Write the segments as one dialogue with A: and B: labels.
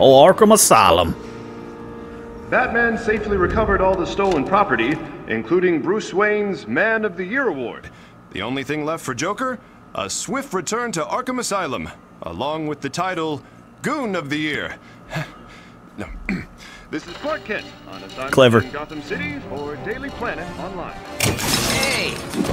A: or Arkham Asylum.
B: Batman safely recovered all the stolen property, including Bruce Wayne's Man of the Year award.
C: The only thing left for Joker? A swift return to Arkham Asylum, along with the title Goon of the Year. No.
B: This is Clark Kent on assignment
A: Clever.
B: in Gotham City for Daily Planet Online.
D: Hey!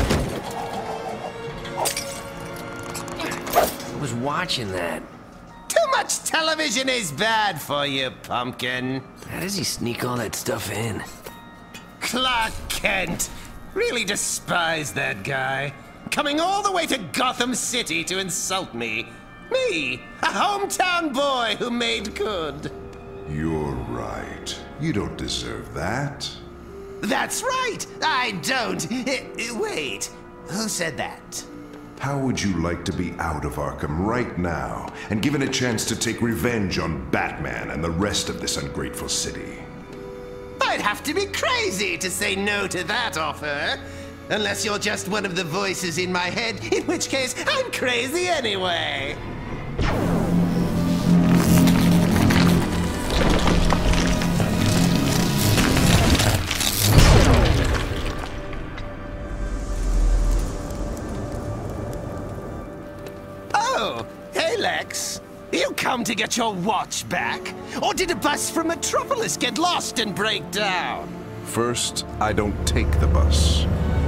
D: I was watching that. Too much television is bad for you, Pumpkin. How does he sneak all that stuff in? Clark Kent! Really despise that guy. Coming all the way to Gotham City to insult me. Me, a hometown boy who made good.
E: You're right. You don't deserve that.
D: That's right! I don't. Wait, who said that?
E: How would you like to be out of Arkham right now and given a chance to take revenge on Batman and the rest of this ungrateful city?
D: I'd have to be crazy to say no to that offer. Unless you're just one of the voices in my head, in which case I'm crazy anyway. Oh, hey Lex. You come to get your watch back? Or did a bus from Metropolis get lost and break down?
E: First, I don't take the bus.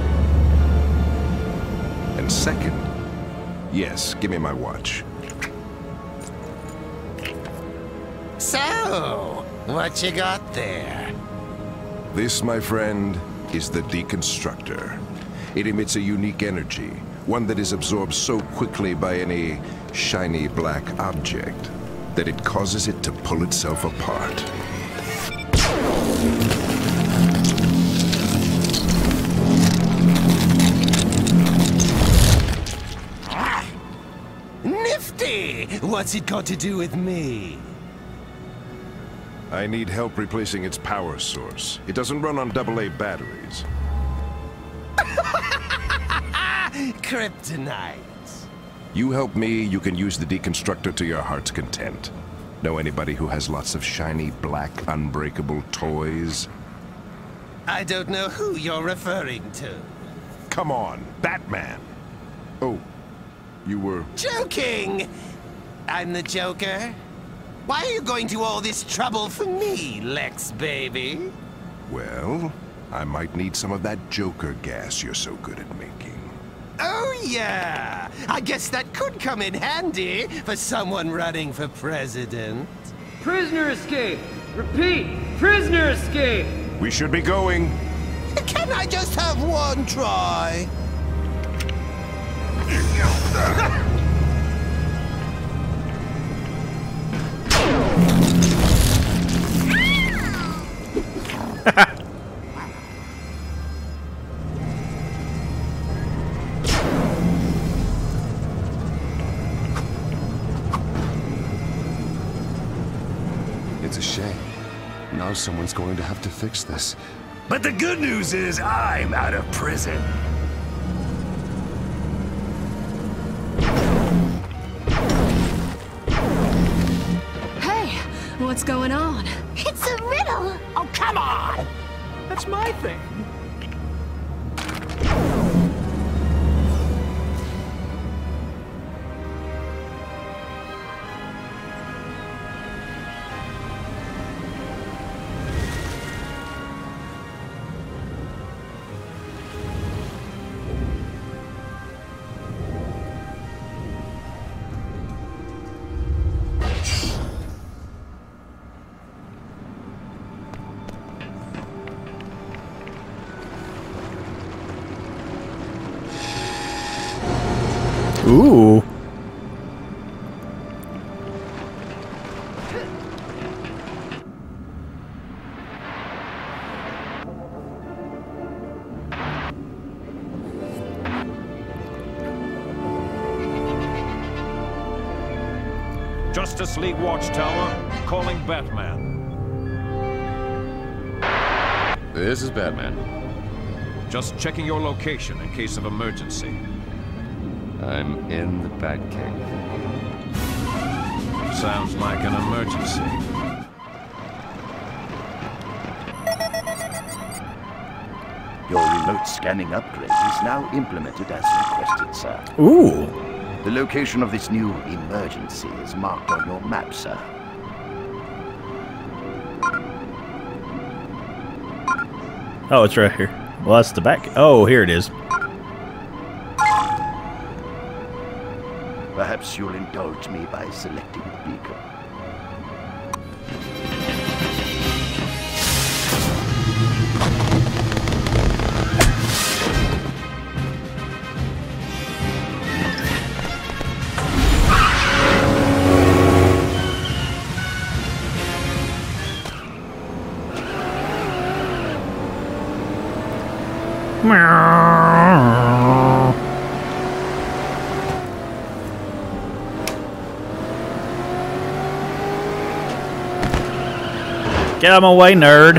E: And second, yes, give me my watch.
D: So, what you got there?
E: This, my friend, is the Deconstructor. It emits a unique energy, one that is absorbed so quickly by any shiny black object that it causes it to pull itself apart.
D: Nifty! What's it got to do with me?
E: I need help replacing its power source. It doesn't run on AA batteries.
D: Kryptonite.
E: You help me, you can use the Deconstructor to your heart's content. Know anybody who has lots of shiny, black, unbreakable toys?
D: I don't know who you're referring to.
E: Come on, Batman! Oh, you were...
D: Joking! I'm the Joker. Why are you going to all this trouble for me, Lex baby?
E: Well, I might need some of that Joker gas you're so good at making.
D: Oh yeah! I guess that could come in handy for someone running for president.
F: Prisoner escape! Repeat! Prisoner escape!
E: We should be going.
D: Can I just have one try?
C: It's a shame. Now someone's going to have to fix this. But the good news is I'm out of prison.
G: Hey, what's going on?
H: It's a riddle!
D: Oh, come on!
F: That's my thing.
A: Ooh.
I: Justice League Watchtower, calling Batman.
C: This is Batman.
I: Just checking your location in case of emergency.
C: I'm in the Batcave.
I: Sounds like an emergency.
H: Your remote scanning upgrade is now implemented as requested, sir.
A: Ooh.
H: The location of this new emergency is marked on your map, sir.
A: Oh, it's right here. Well, that's the back. Oh, here it is.
H: Perhaps you'll indulge me by selecting the beacon.
A: Get out of my way, nerd.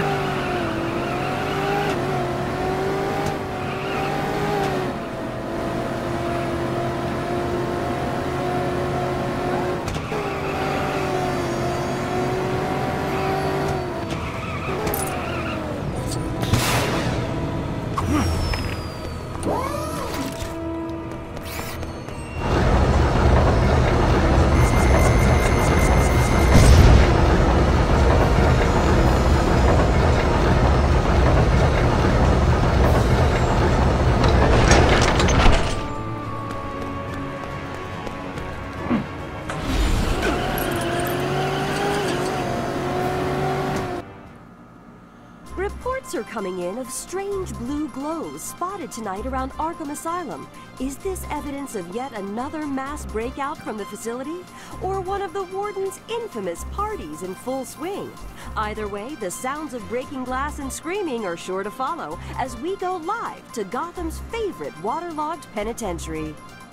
J: Reports are coming in of strange blue glows spotted tonight around Arkham Asylum. Is this evidence of yet another mass breakout from the facility? Or one of the Warden's infamous parties in full swing? Either way, the sounds of breaking glass and screaming are sure to follow as we go live to Gotham's favorite waterlogged penitentiary.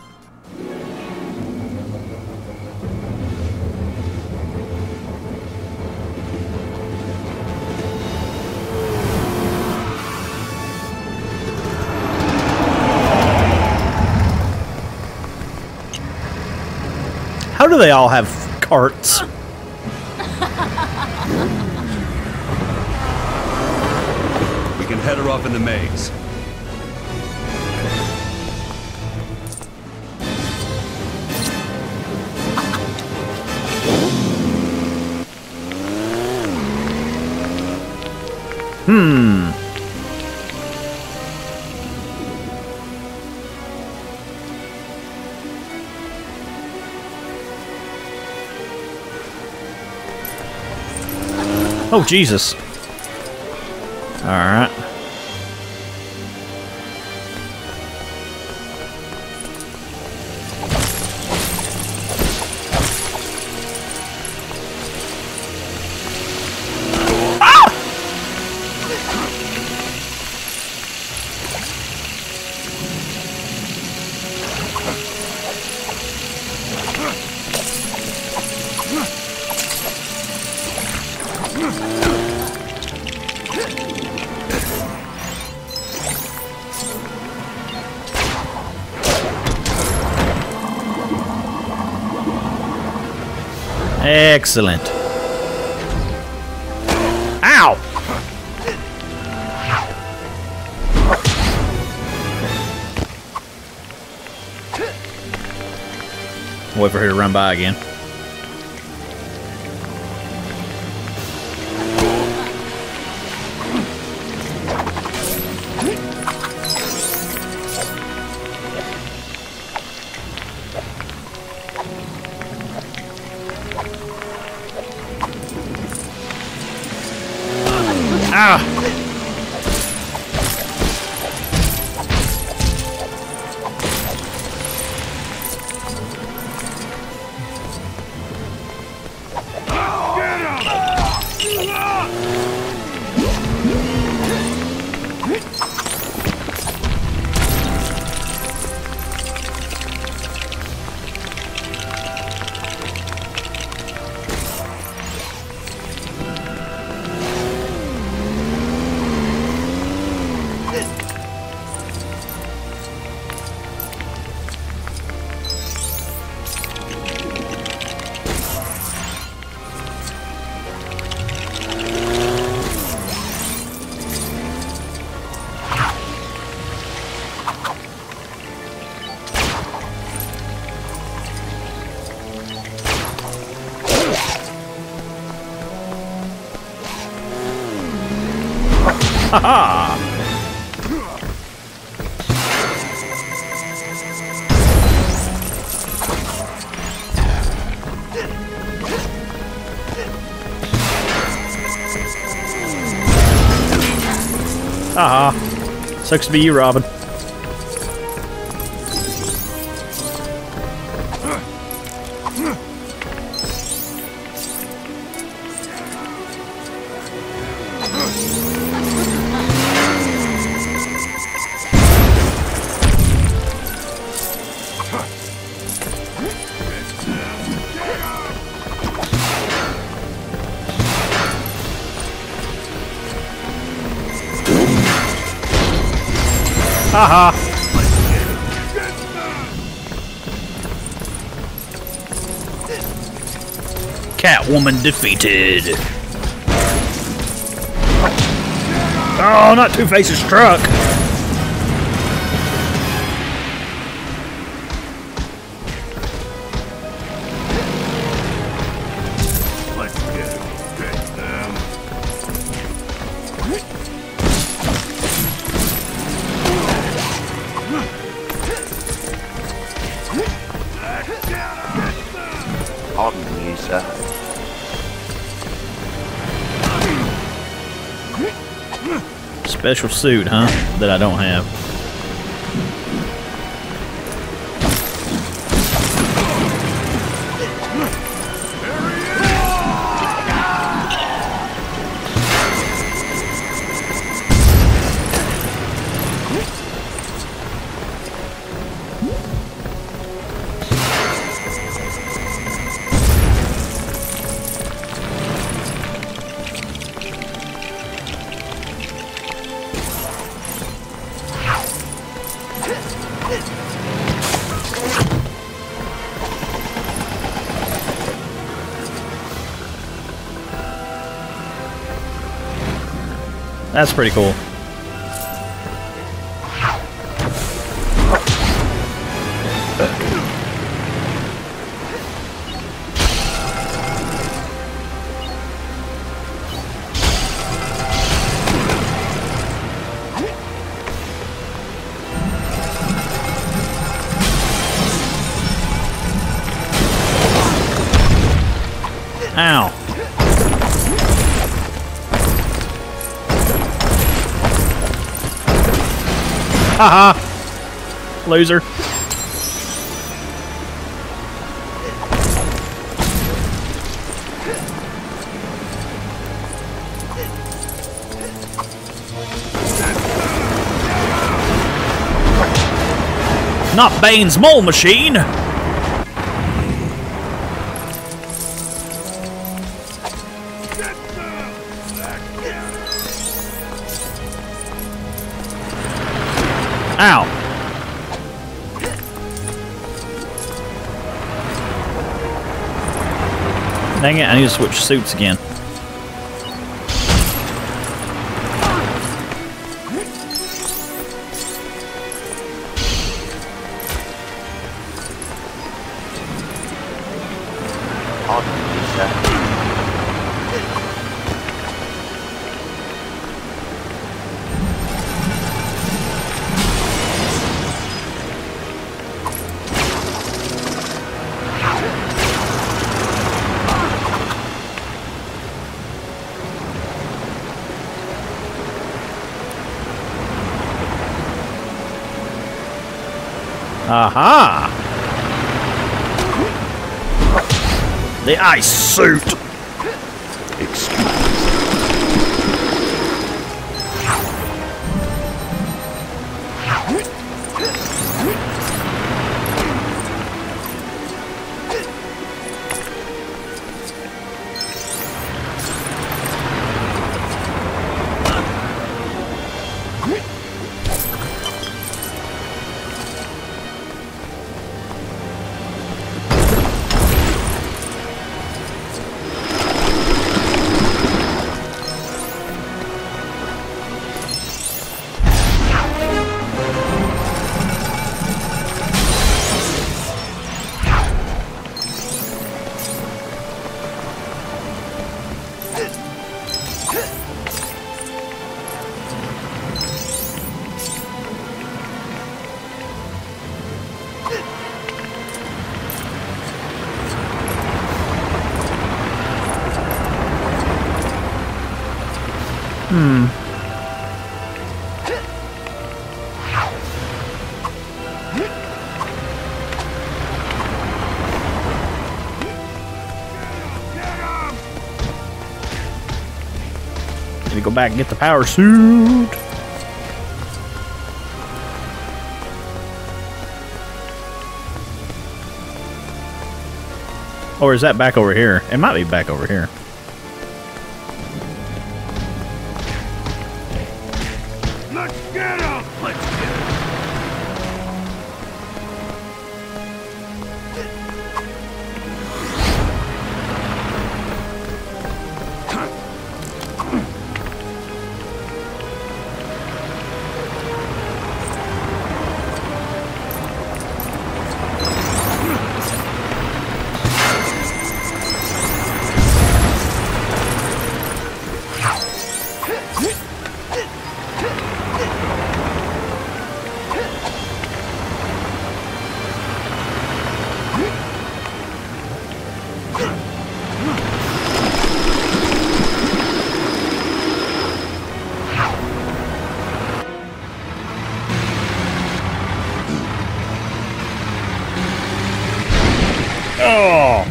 A: How do they all have carts?
K: We can head her off in the maze.
A: Oh, Jesus. Alright. Excellent. Ow! Wait for her to run by again. Ah! Ha! Haha. Sucks to be you, Robin. Haha! Catwoman defeated. Oh, not Two-Face's truck.
H: Pardon me, sir.
A: Special suit, huh? That I don't have. That's pretty cool. Ow. Haha! Loser. Not Bane's mole machine! Ow! Dang it, I need to switch suits again. Aha! The ice suit! Need to go back and get the power suit. Or is that back over here? It might be back over here.
L: Let's get him! Let's get him!
A: Oh!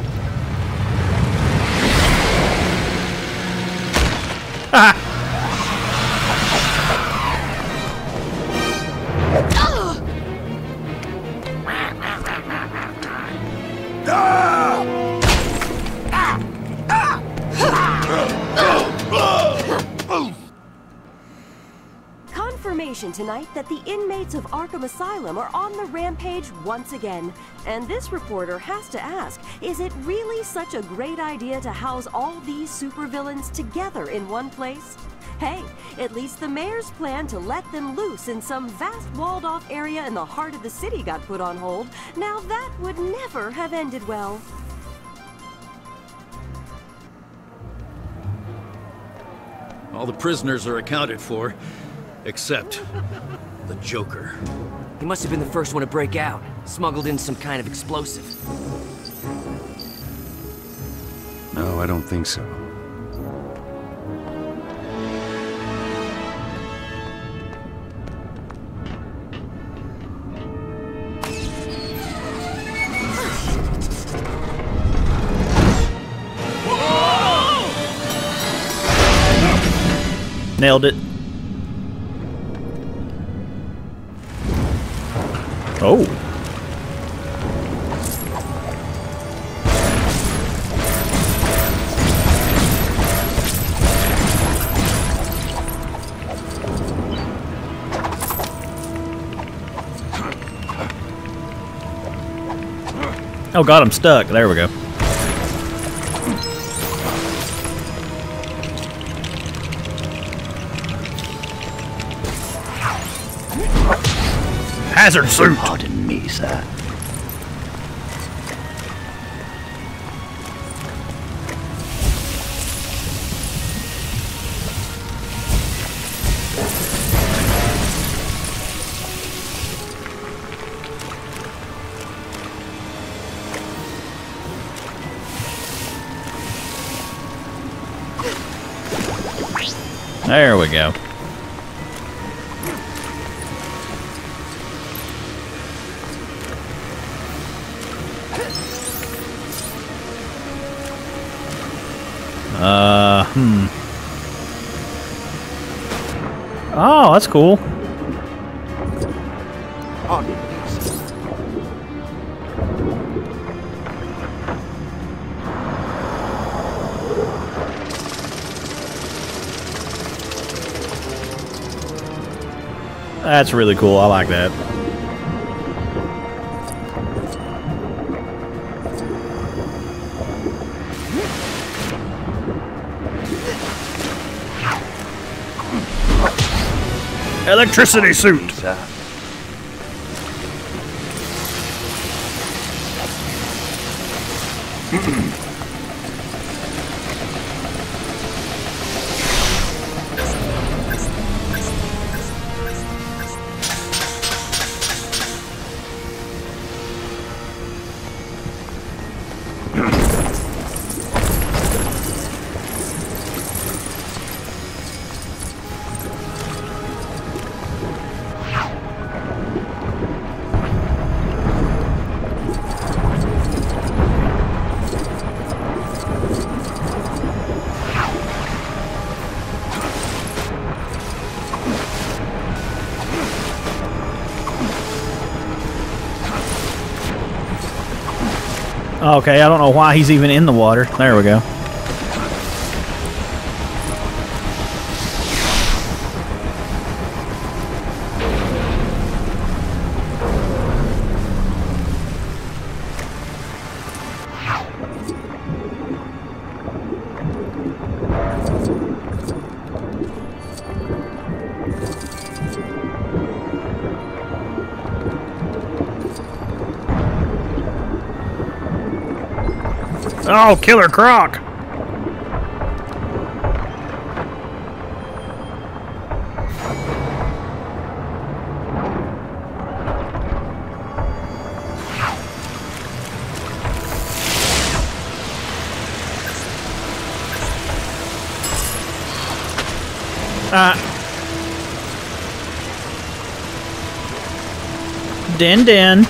A: Ah!
J: Confirmation tonight that the inmates of Arkham Asylum are on the rampage once again. And this reporter has to ask, is it really such a great idea to house all these supervillains together in one place? Hey, at least the mayor's plan to let them loose in some vast walled-off area in the heart of the city got put on hold. Now that would never have ended well.
K: All the prisoners are accounted for, except the Joker.
F: He must have been the first one to break out. Smuggled in some kind of explosive.
K: No, I don't think so.
A: Nailed it. Oh. Oh god, I'm stuck. There we go. Hazard suit!
H: Pardon me, sir.
A: There we go. Oh, that's cool. That's really cool. I like that. Electricity suit. Okay, I don't know why he's even in the water. There we go. Oh, Killer Croc! Din Din.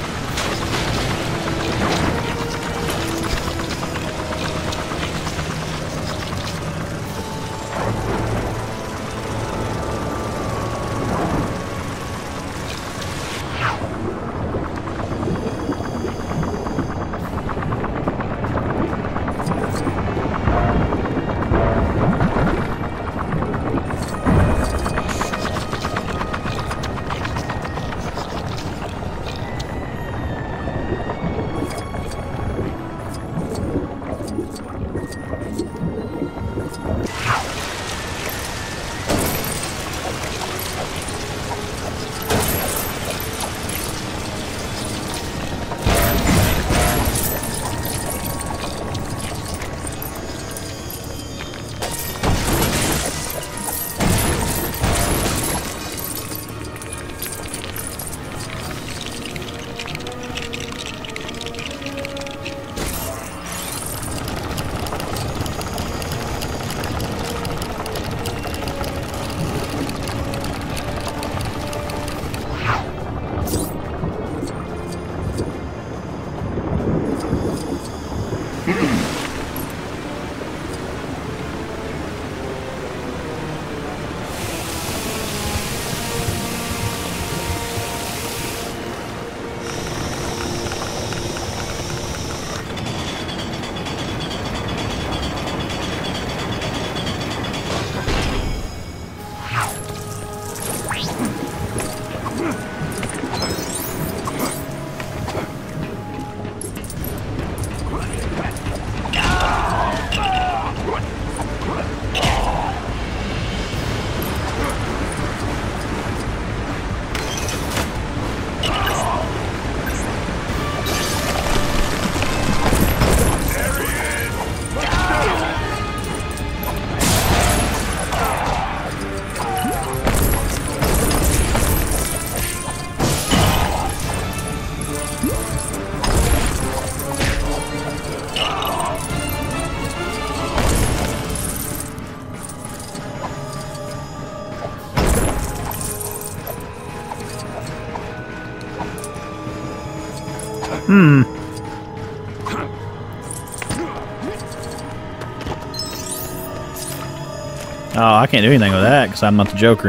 A: Oh, I can't do anything with that because I'm not the Joker.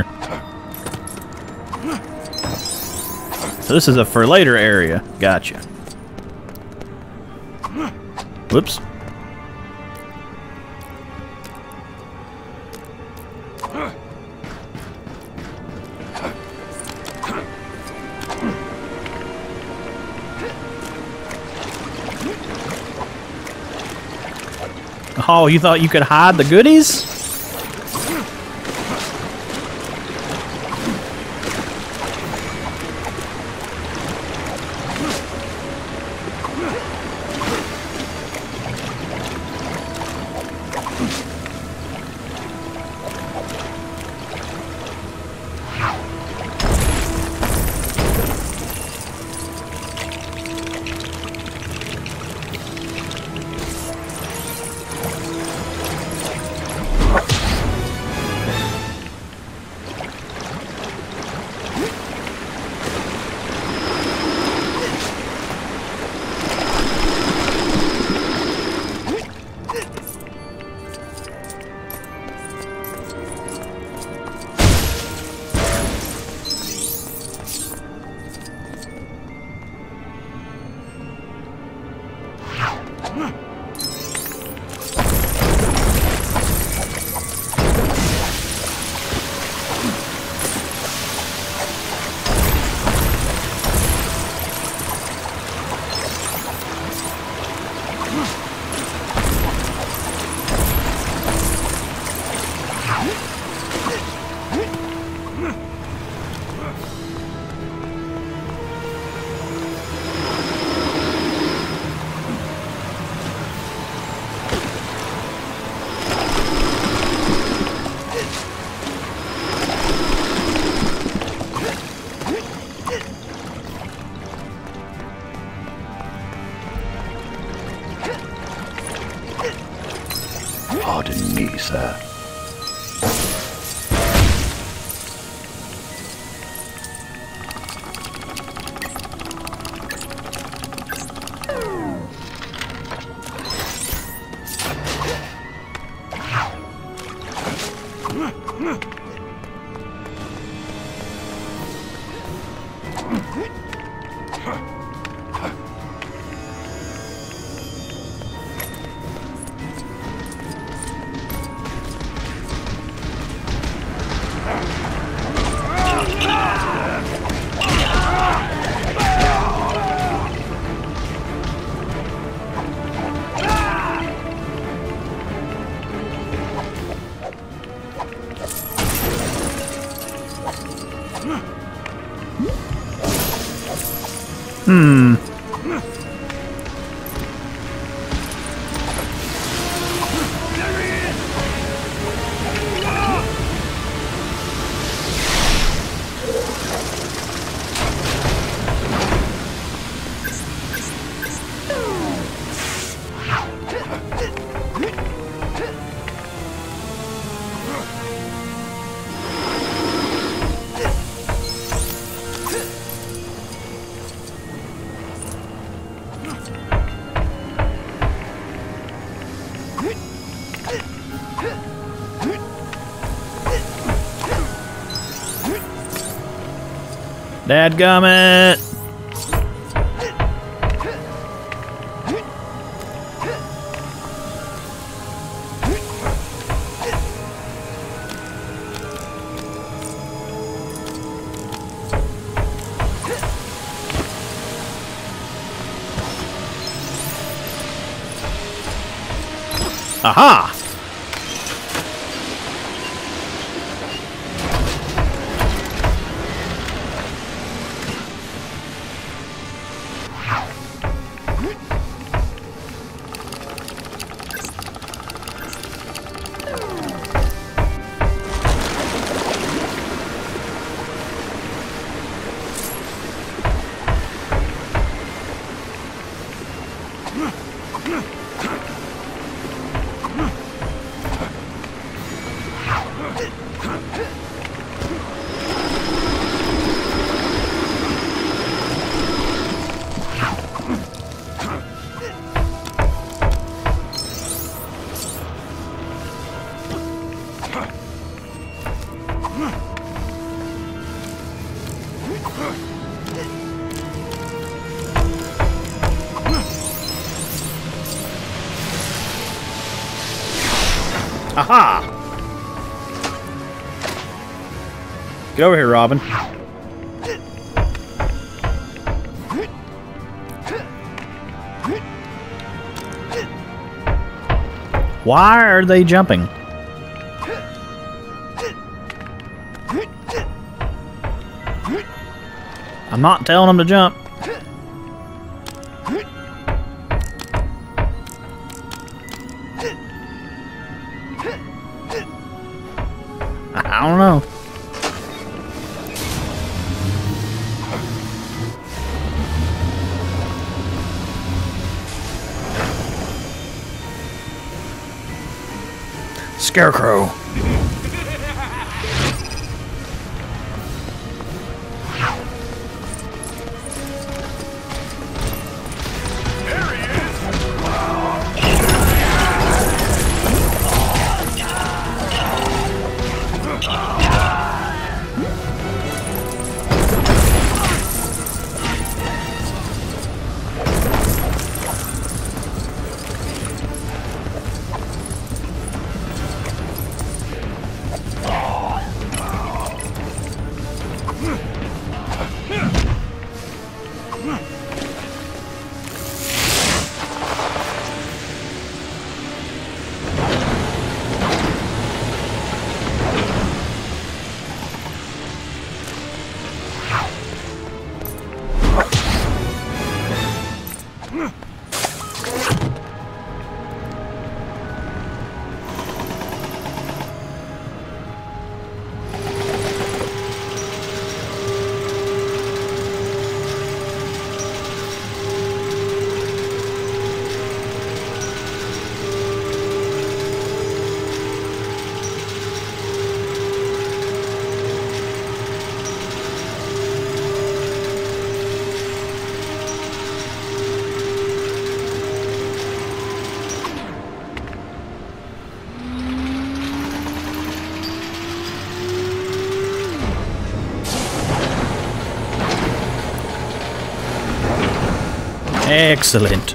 A: So this is a for later area. Gotcha. Whoops. Oh, you thought you could hide the goodies?
H: Pardon me, sir.
A: Dadgummit! Aha! Aha! Get over here, Robin. Why are they jumping? I'm not telling them to jump. I don't know. Scarecrow. Excellent.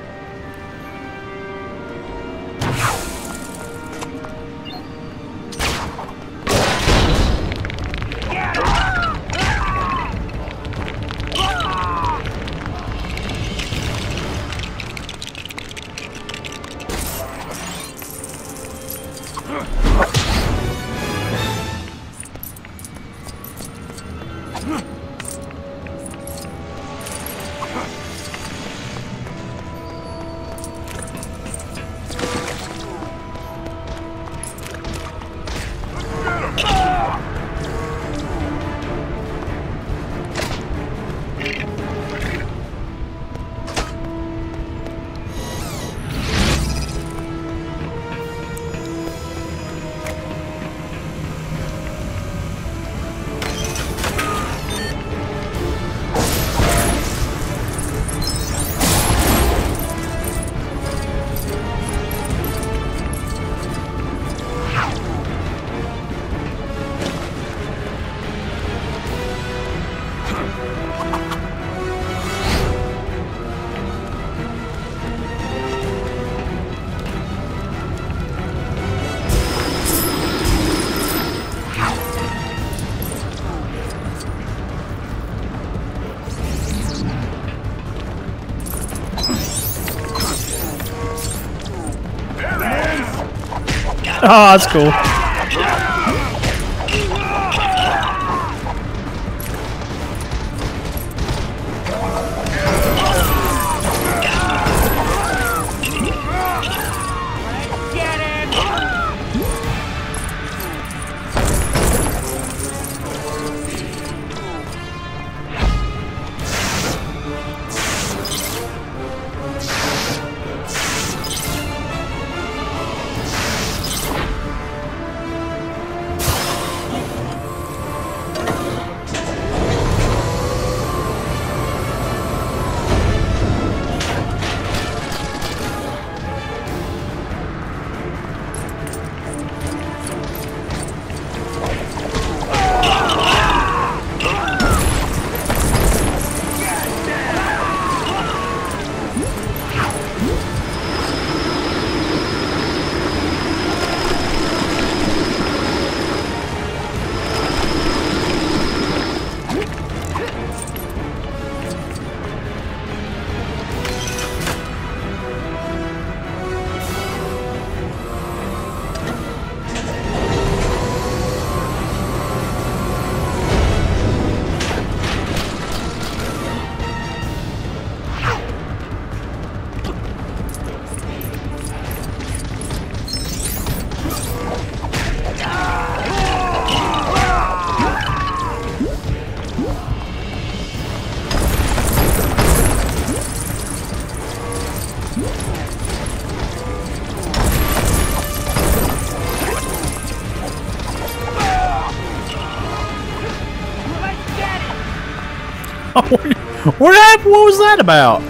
A: Oh, that's cool. What happened? What was that about?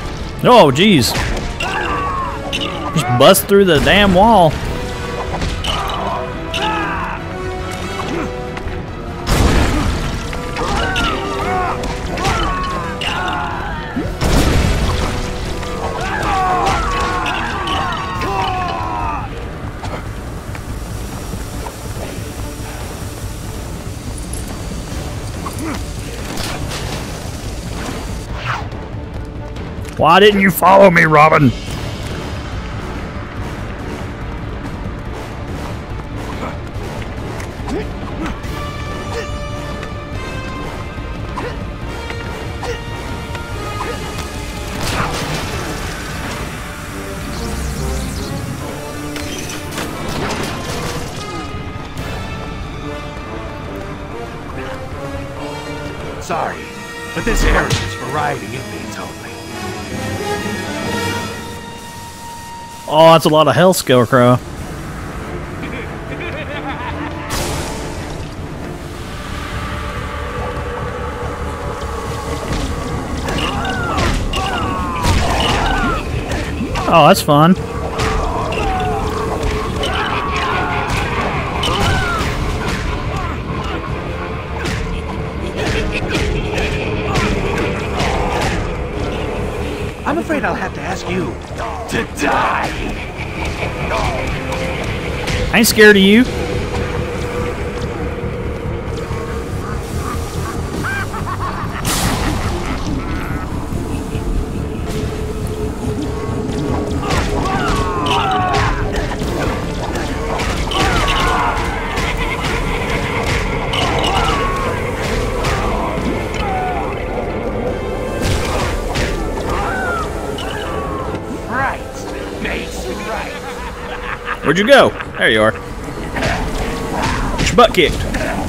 A: Oh, jeez. Just bust through the damn wall. Why didn't you follow me, Robin?
L: Sorry, but this area is for riding inmates only.
A: Oh, that's a lot of health, Scarecrow. Oh, that's fun.
L: I'm afraid I'll have to ask you to die.
A: I ain't scared of you. Where'd you go? There you are. Get your butt kicked.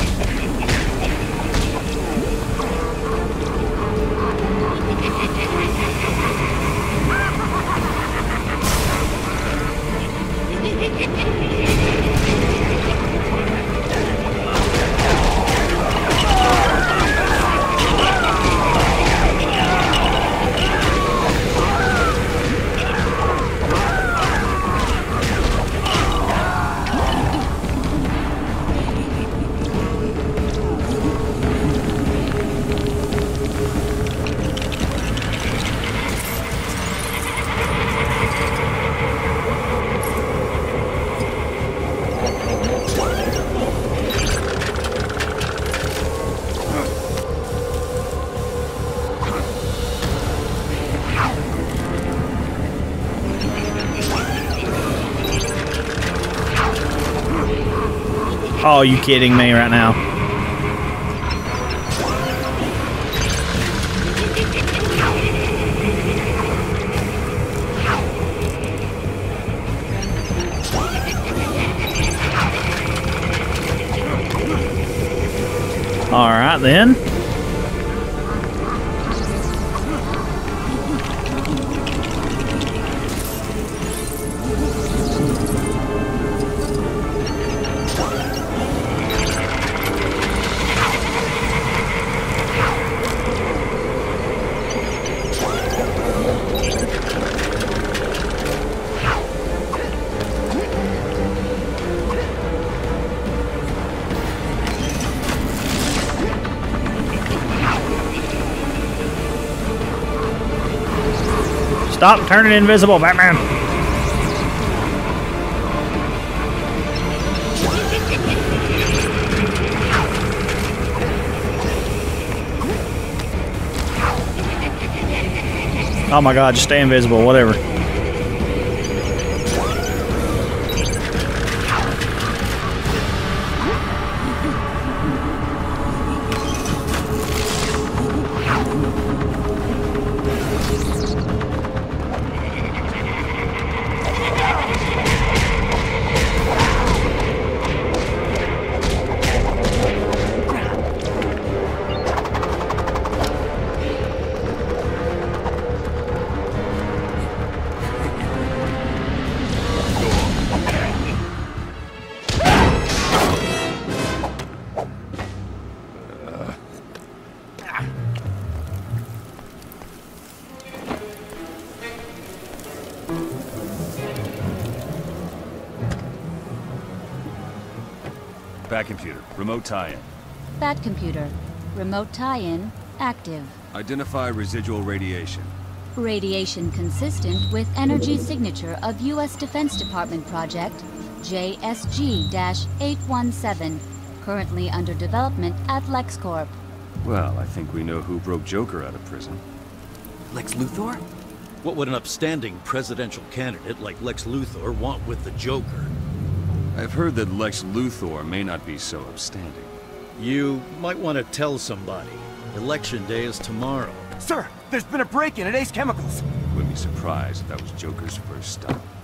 A: Oh, you kidding me right now? All right then. Stop turning invisible, Batman! Oh my god, just stay invisible, whatever.
M: Bat computer, remote tie-in.
N: Bat computer, remote tie-in, active.
M: Identify residual radiation.
N: Radiation consistent with energy signature of U.S. Defense Department project JSG-817, currently under development at LexCorp.
M: Well, I think we know who broke Joker out of prison.
F: Lex Luthor?
K: What would an upstanding presidential candidate like Lex Luthor want with the Joker?
M: I've heard that Lex Luthor may not be so upstanding.
K: You might want to tell somebody. Election day is tomorrow.
L: Sir, there's been a break-in at Ace Chemicals.
M: Wouldn't be surprised if that was Joker's first stop.